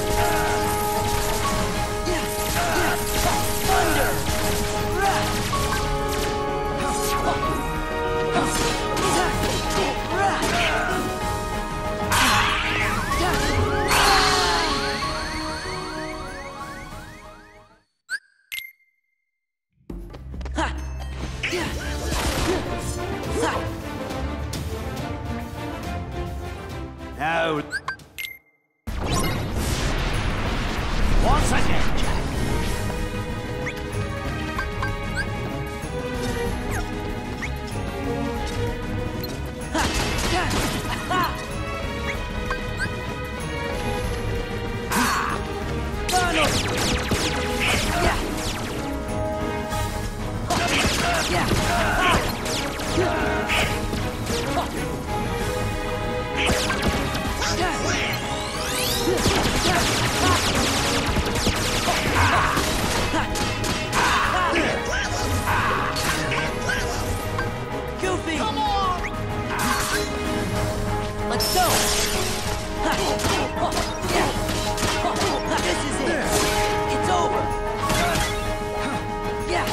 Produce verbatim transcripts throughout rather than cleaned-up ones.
Now, once again, Jack. Goofy! Come on! Let's go! This is it! It's over! Yeah!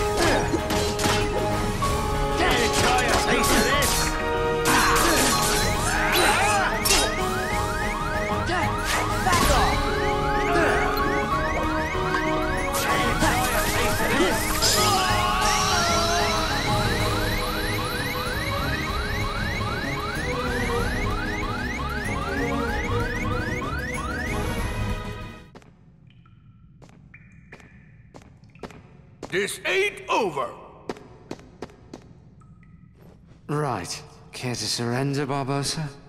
Enjoy a piece of this! Back off! This ain't over! Right. Care to surrender, Barbossa?